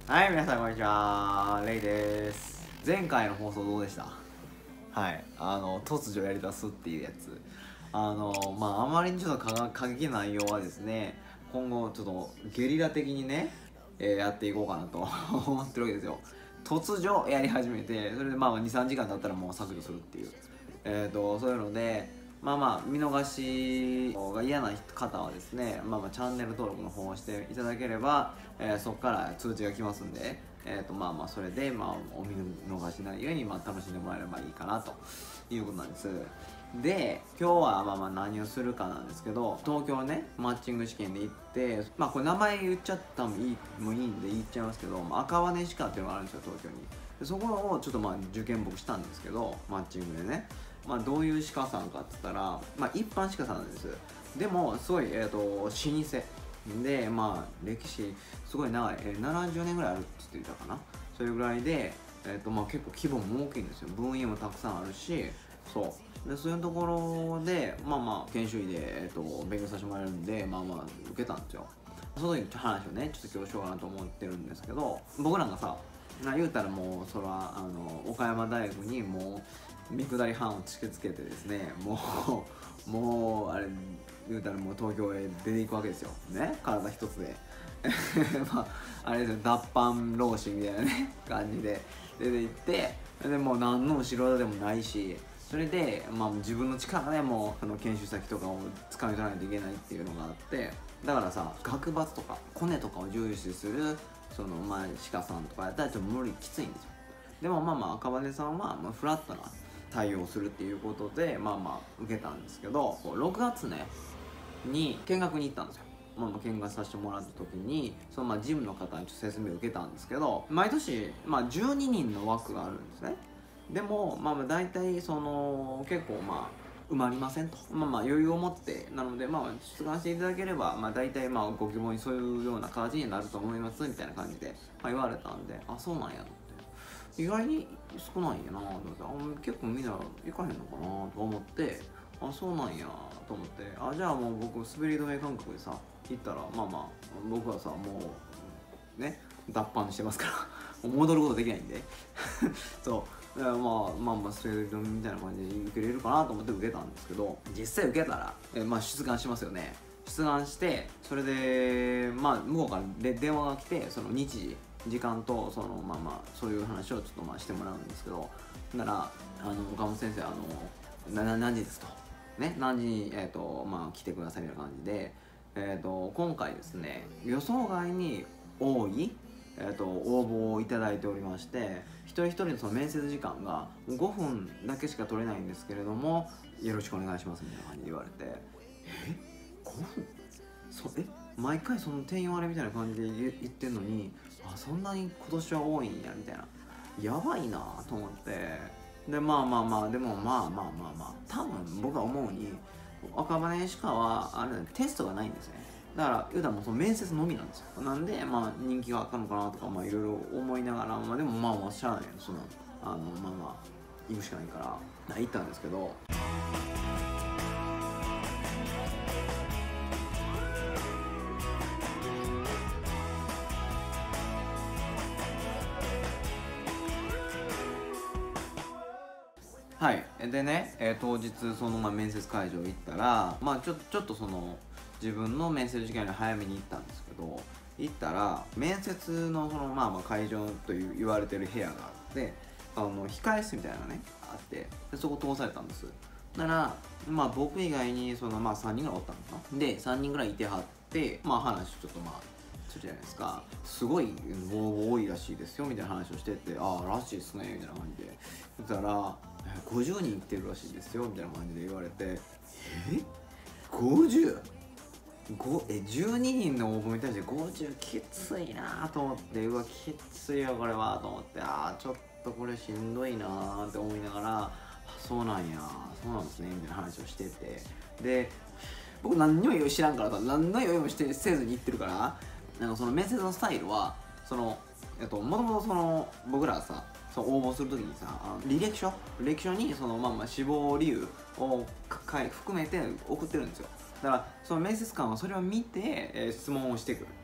はい、皆さんこんにちは。レイです。前回の放送どうでした？はい、突如やりだすっていうやつ。あまりにちょっと過激な内容はですね、今後ちょっとゲリラ的にね、やっていこうかなと思ってるわけですよ。突如やり始めて、それで2、3時間経ったらもう削除するっていう。そういうので、見逃しが嫌な方はですね、チャンネル登録の方をしていただければ、そこから通知が来ますんで、それで、お見逃しないように、楽しんでもらえればいいかなということなんです。で、今日は何をするかなんですけど、東京ね、マッチング試験で行って、これ名前言っちゃったもいいんで言っちゃいますけど、赤羽歯科っていうのがあるんですよ、東京に。でそこをちょっと受験僕したんですけど、マッチングでね。どういう歯科さんかって言ったら、一般歯科さんなんです。でもすごい、老舗で、歴史すごい長い、70年ぐらいあるって言ってたかな。それぐらいで、結構規模も大きいんですよ。分野もたくさんあるし、そういうところで研修医で、勉強させてもらえるんで、受けたんですよ。その時の話をねちょっと今日しようかなと思ってるんですけど、僕なんかさ言うたらもうそれは岡山大学にもう見下り班を突きつけてですね、もうあれ言うたらもう東京へ出ていくわけですよね、体一つであれですよ、脱藩老子みたいなね感じで出て行って、でもう何の後ろ盾でもないし、それで、自分の力でもその研修先とかを掴み取らないといけないっていうのがあって、だからさ、学抜とかコネとかを重視するその歯科さんとかやったらちょっと無理きついんですよ。でも赤羽さんはフラットな対応するっていうことで受けたんですけど、6月ねに見学に行ったんですよ。見学させてもらった時にそのジムの方にちょっと説明を受けたんですけど、毎年12人の枠があるんですね。でも大体その結構埋まりませんと、余裕を持ってなので出願していただければ大体ご希望にそういうような形になると思いますみたいな感じで言われたんで、あ、そうなんやと思って、意外に少ないんやなと思って、結構みんな行かへんのかなと思って、あ、そうなんやと思って、あ、じゃあもう僕滑り止め感覚でさ行ったら僕はさもうね脱藩してますからもう戻ることできないんでそうだから滑り止めみたいな感じで受けれるかなと思って受けたんですけど、実際受けたら、出願しますよね。出願して、それで向こうから電話が来て、その時間とそのそういう話をちょっとしてもらうんですけど、なら岡本先生何時ですとね、何時に来てくださいみたいな感じで、今回ですね予想外に多い応募をいただいておりまして、一人一人のその面接時間が5分だけしか取れないんですけれども、よろしくお願いしますみたいな感じで言われて、5分毎回その定員割れみたいな感じで言ってんのに、あ、そんなに今年は多いんやみたいな、やばいなと思って、ででも多分僕は思うに赤羽歯科はあれテストがないんですね。だから言うたらもうその面接のみなんですよ。なんで人気があったのかなとかいろいろ思いながら、でもしゃあないの、その行くしかないから行ったんですけど、はい。でね、当日その面接会場行ったらちょっとその自分の面接時間より早めに行ったんですけど、行ったら面接のその会場と言われてる部屋があって、控え室みたいなのねあって、でそこ通されたんです。だから僕以外にその3人ぐらいおったのかな。で3人ぐらいいてはって、話ちょっとするじゃないですか。すごい応募多いらしいですよみたいな話をしてて、ああらしいっすねみたいな感じで言ったら、50人来てるらしいですよみたいな感じで言われて、50? 12人の応募に対して50きついなと思って、うわきついよこれはと思って、ちょっとこれしんどいなって思いながら、そうなんや、そうなんですねみたいな話をしてて、で僕何にも知らんからさ、何の用意もせずに行ってるから、なんかその面接のスタイルはそのもともとその僕らさ応募するときにさ、履歴書にその志望理由を含めて送ってるんですよ。だからその面接官はそれを見て、質問をしてくる。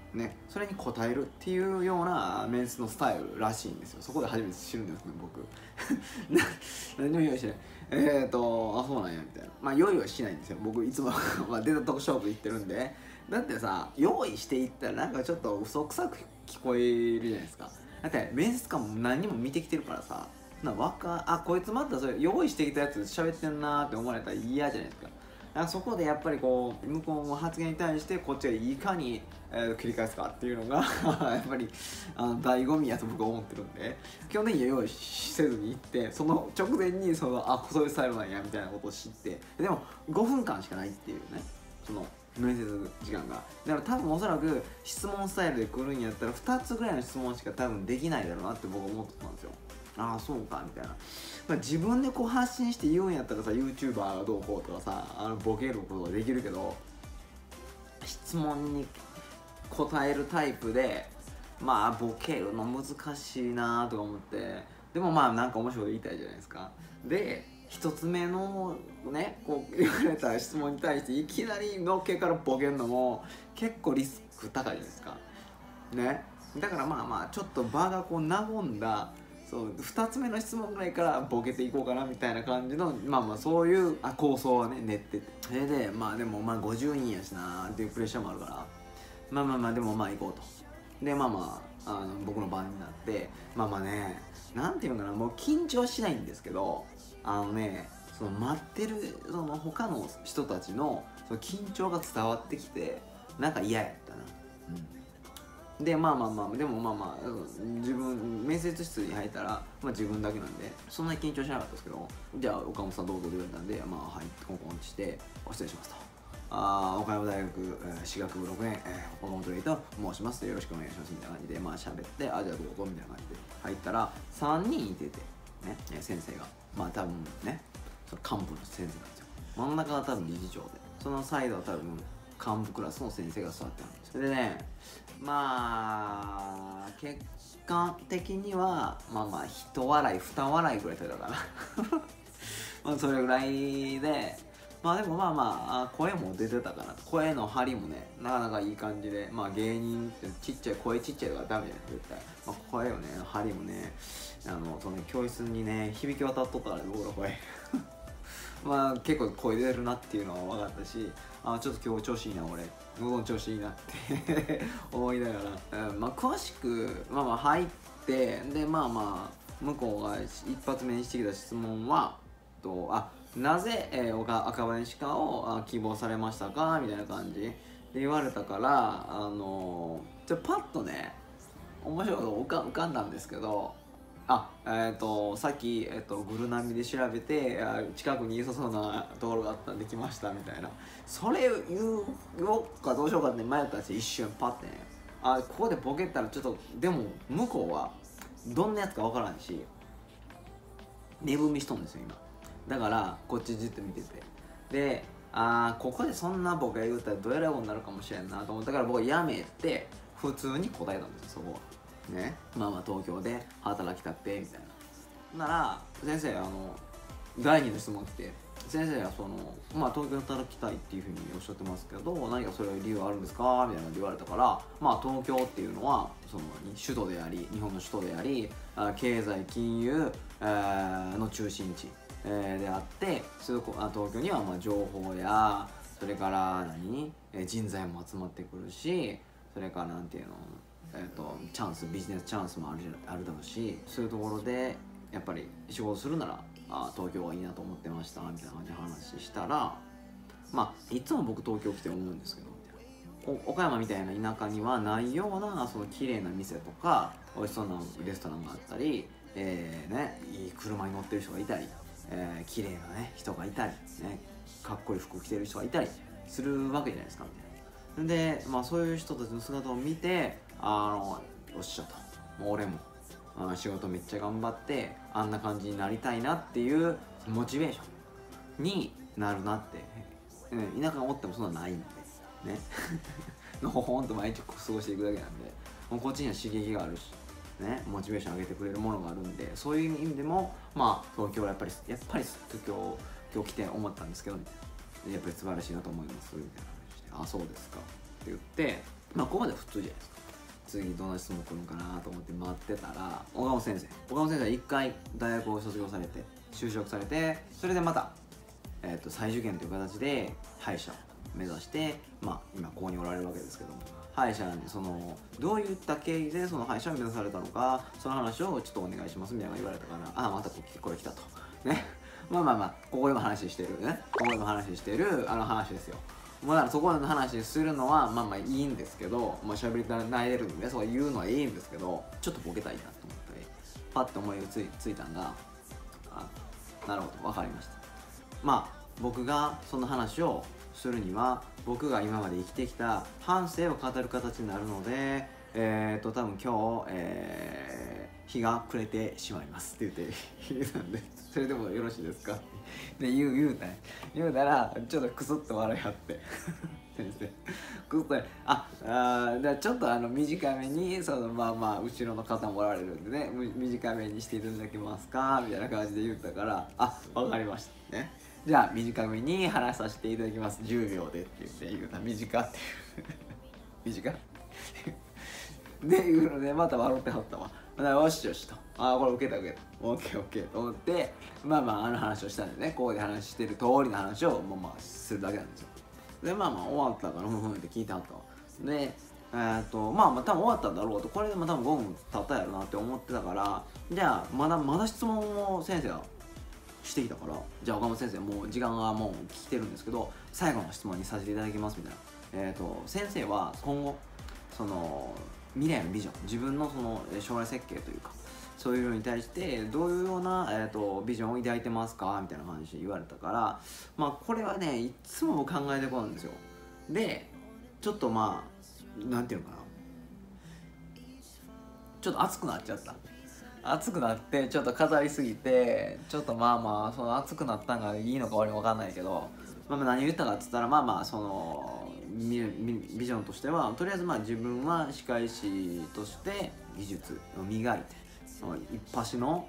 ね、それに応えるっていうようなメンズのスタイルらしいんですよ。そこで初めて知るんですね、僕。何も用意しない。あ、そうなんやみたいな。まあ用意はしないんですよ、僕いつもまあ出たとこ勝負行ってるんで。だってさ、用意していったらなんかちょっと嘘くさく聞こえるじゃないですか。だって面接官も何人も見てきてるからさ、あ、こいつまたそれ用意してきたやつ喋ってんなーって思われたら嫌じゃないですか。だからそこでやっぱりこう向こうの発言に対してこっちがいかに、繰り返すかっていうのがやっぱり醍醐味やと僕は思ってるんで、基本的には用意せずに行って、その直前にそういうスタイルなんやみたいなことを知って、でも5分間しかないっていうね、その面接時間が。だから多分おそらく質問スタイルで来るんやったら2つぐらいの質問しか多分できないだろうなって僕は思ってたんですよ。ああそうかみたいな。まあ、自分でこう発信して言うんやったらさ、 YouTuber がどうこうとかさ、ボケることができるけど、質問に答えるタイプでまあボケるの難しいなとか思って、でもまあなんか面白いこと言いたいじゃないですか。で一つ目のね、こう言われた質問に対していきなりのっけからボケるのも結構リスク高いじゃないですかね。だからまあまあちょっと場がこう和んだ、そう2つ目の質問ぐらいからボケていこうかなみたいな感じの、まあまあそういう構想はね練ってて、それでまあでもまあ50人やしなーっていうプレッシャーもあるから、まあまあまあでもまあ行こうと。でまあまあ僕の番になって、まあまあね、なんていうのかな、もう緊張はしないんですけど、その待ってるその他の人たちのその緊張が伝わってきて、なんか嫌やったな。でまあまあまあでもまあまあ自分面接室に入ったら、まあ、自分だけなんでそんなに緊張しなかったですけど、じゃあ岡本さんどうぞって言われたんで、まあはいコンコンってして失礼しますと。岡山大学歯学部6年、岡本礼と申します、よろしくお願いしますみたいな感じでまあ喋って、じゃあどうぞみたいな感じで入ったら3人いててね、先生がまあ多分ね、その幹部の先生なんですよ。真ん中が多分理事長で、そのサイドは多分幹部クラスの先生が座ってるんですよ。でね、まあ結果的にはまあまあ1笑い2笑いぐらい取れたかなまあそれぐらいで、まあでもまあまあ声も出てたかな、声の張りもねなかなかいい感じで、まあ芸人ってちっちゃい声ちっちゃいとかダメじゃない絶対、まあ、声をね張りもねその教室にね響き渡っとったからね僕の声まあ結構声出るなっていうのは分かったし、ちょっと今日調子いいな俺、喉の調子いいなって思いながら、まあ詳しくまあまあ入って、でまあまあ向こうが一発目にしてきた質問はなぜ、赤羽歯科を希望されましたかみたいな感じで言われたから、パッとね面白いこと浮かんだんですけど、さっき、グルナビで調べて近くに良さそうなところがあったんで来ましたみたいな、それ言おうかどうしようかって迷ったんですよ一瞬パッてね。ここでボケたらちょっと、でも向こうはどんなやつか分からんし寝踏みしとんですよ今。だからこっちじっと見てて、でここでそんな僕が言うたらどえらいことになるかもしれんなと思ったから僕はやめて普通に答えたんですよそこは。ね、まあまあ東京で働きたってみたいな。なら先生第2の質問来て、先生はまあ東京で働きたいっていうふうにおっしゃってますけど何かそれは理由あるんですかみたいな感じで言われたから、まあ東京っていうのは首都であり日本の首都であり経済金融の中心地であって、東京にはまあ情報やそれから人材も集まってくるし、それからなんていうのビジネスチャンスもあるだろうし、そういうところでやっぱり仕事するなら東京がいいなと思ってましたみたいな感じで話したら、まあいつも僕東京来て思うんですけど、岡山みたいな田舎にはないようなその綺麗な店とか美味しそうなレストランがあったり、いい車に乗ってる人がいたり、綺麗なね人がいたり、ね、かっこいい服着てる人がいたりするわけじゃないですかみたいな。でまあそういう人たちの姿を見てよっしゃと、もう俺も仕事めっちゃ頑張ってあんな感じになりたいなっていうモチベーションになるなって、田舎におってもそんなないんでねのほほんと毎日過ごしていくだけなんで、もうこっちには刺激があるしね、モチベーション上げてくれるものがあるんで、そういう意味でもまあ東京はやっぱり東京今日来て思ったんですけど、やっぱり素晴らしいなと思いますみたいな話して、そうですかって言って、 まあここまで普通じゃないですか。次どんな質問来るんかなと思って待ってたら、岡本先生は一回大学を卒業されて就職されて、それでまた、再受験という形で歯医者を目指して、まあ今ここにおられるわけですけども、歯医者にどういった経緯でその歯医者を目指されたのか、その話をちょっとお願いしますみたいなのが言われたから、あ、またこれ来たとね。まあここでも話してるあの話ですよ。もうだからそこの話するのはまあいいんですけど、まあ喋り慣れるんでそう言うのはいいんですけど、ちょっとボケたいなと思ってパッと思いついたんが、なるほど、分かりました。まあ僕がその話をするには、僕が今まで生きてきた半生を語る形になるので、多分今日、日が暮れてしまいますって言ったんで、それでもよろしいですかで言うたらちょっとクスッと笑いあって先生クスッとだちょっと短めに後ろの方もおられるんでね、短めにしていただけますかみたいな感じで言ったから、分かりましたね、じゃあ短めに話させていただきます10秒でって言うたら短っていう短で言うのでまた笑ってはったわ。よしよしと、これ受けたオッケーと思って、あの話をしたんでね、ここで話してる通りの話をするだけなんですよ。で終わったからって聞いてはったわ。で多分終わったんだろうと、これでも多分5分経ったやろなって思ってたから、じゃあまだ質問を先生がしてきたから、じゃあ岡本先生もう時間がもう来てるんですけど、最後の質問にさせていただきますみたいな。先生は今後未来のビジョン、自分の将来設計というか、そういうのに対してどういうような、ビジョンを抱いてますかみたいな感じで言われたから、これはねいつも考えてこないんですよ。でちょっとなんていうのかな、ちょっと熱くなっちゃった。熱くなってちょっと語りすぎて、ちょっとその熱くなったんがいいのか悪いのか分かんないけど、何言ったかっつったら、ビジョンとしては、とりあえず自分は歯科医師として技術を磨いて、一発の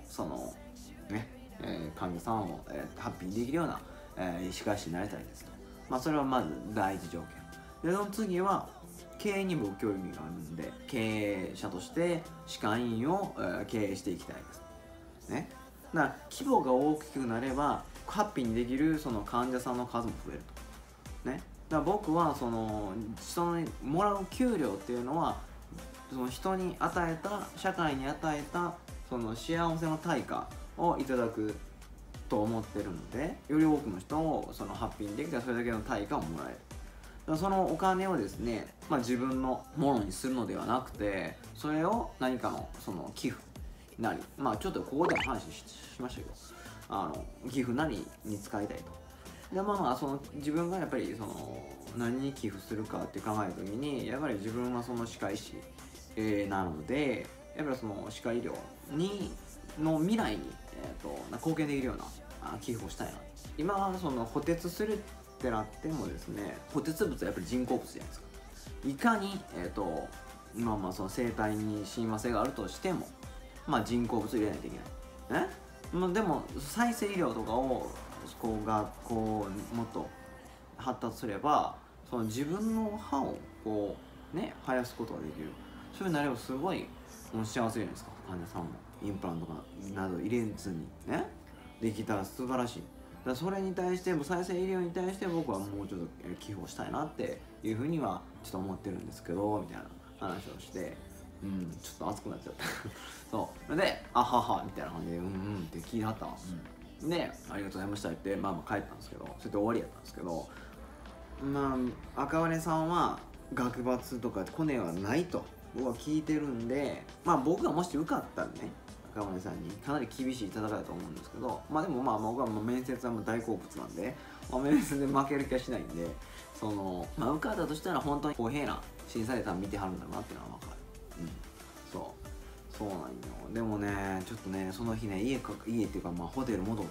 患者さんを、ハッピーにできるような、歯科医師になりたいですと。それはまず第一条件で、その次は経営にも興味があるんで、経営者として歯科医院を、経営していきたいですね。だから規模が大きくなればハッピーにできる患者さんの数も増えるとね。だから僕は人にもらう給料っていうのは、人に与えた、社会に与えた幸せの対価をいただくと思ってるので、より多くの人をハッピーにできたらそれだけの対価をもらえる。だからそのお金をですね、自分のものにするのではなくて、それを何かの寄付なり、ちょっとここでも話しましたけど、寄付なりに使いたいと。で自分がやっぱり何に寄付するかって考えた時に、やっぱり自分は歯科医師、なので、やっぱり歯科医療の未来に、貢献できるような寄付をしたいな。今は補鉄するってなってもですね、補鉄物はやっぱり人工物じゃないですか。いかに生態に親和性があるとしても、人工物入れないといけないね。でも再生医療とかをもっと発達すれば、自分の歯を生やすことができる。そういうなればすごい幸せじゃないですか。患者さんもインプラントなど入れずにねできたら素晴らしい。だからそれに対しても、再生医療に対して僕はもうちょっと寄付をしたいなっていうふうにはちょっと思ってるんですけど、みたいな話をして、ちょっと熱くなっちゃったそうで、あははみたいな感じでって聞いてはったわ。で、ありがとうございましたって帰ったんですけど、それで終わりやったんですけど、赤羽さんは学抜とかコネはないと僕は聞いてるんで、僕がもし受かったらね、赤羽さんにかなり厳しい戦いだと思うんですけど、でも僕は面接は大好物なんで、面接で負ける気はしないんで、受かったとしたら本当に公平な審査で多分見てはるんだろうなっていうのは分かる。そうなんよ。でもね、ちょっとね、その日ね、家っていうかホテル戻って、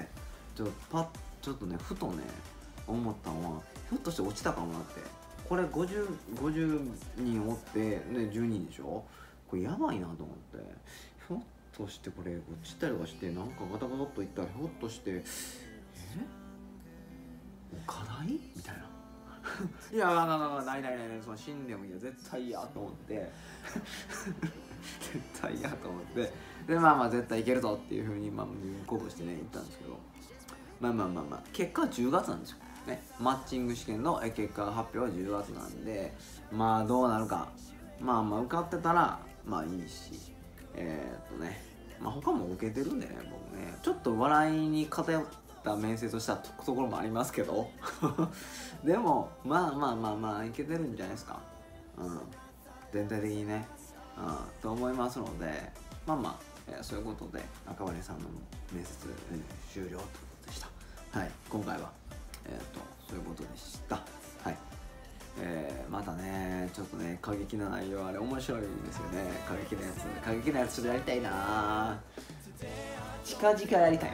ちょっとね、ふとね思ったのは、ひょっとして落ちたかもなって。これ50人おってね、10人でしょ。これやばいなと思って、ひょっとしてこれ落ちたりとかして、なんかガタガタっといったら、ひょっとして課題みたいないやないその死んでもいいよ絶対嫌と思って絶対嫌と思ってでまあ絶対いけるぞっていうふうに鼓舞してね言ったんですけど結果は10月なんですよね。マッチング試験の結果発表は10月なんでまあどうなるか受かってたらいいし他も受けてるんでね僕ねちょっと笑いに偏った面接をしたところもありますけどでもいけてるんじゃないですか。全体的にねと思いますのでそういうことで赤羽さんの面接、終了ということでした。はい今回はそういうことでした。はいまたねちょっとね過激な内容あれ面白いですよね。過激なやつちょっとやりたいな近々やりたいな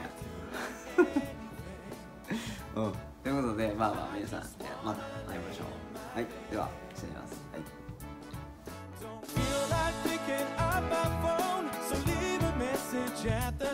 ということで皆さん、また会いましょう。はいでは失礼します。はい Don't feel like picking up my phone, so leave a message at the